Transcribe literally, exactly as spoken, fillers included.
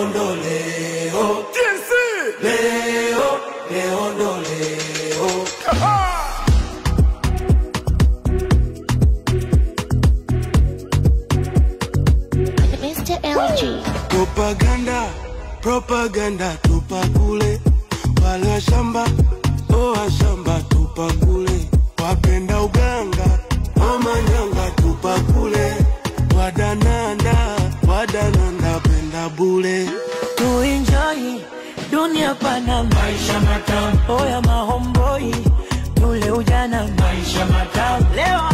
leondoleo. Leo, leondoleo. mister L G. Propaganda, propaganda tupa kule. Wala shamba, oh shamba tupa kule. Wapenda uganga, mama nyanga tupa kule. Wadananda, wadananda penda bule. To enjoy, dunia pana maisha matamu. Oya mahomboi, tule ujana maisha matamu. Leo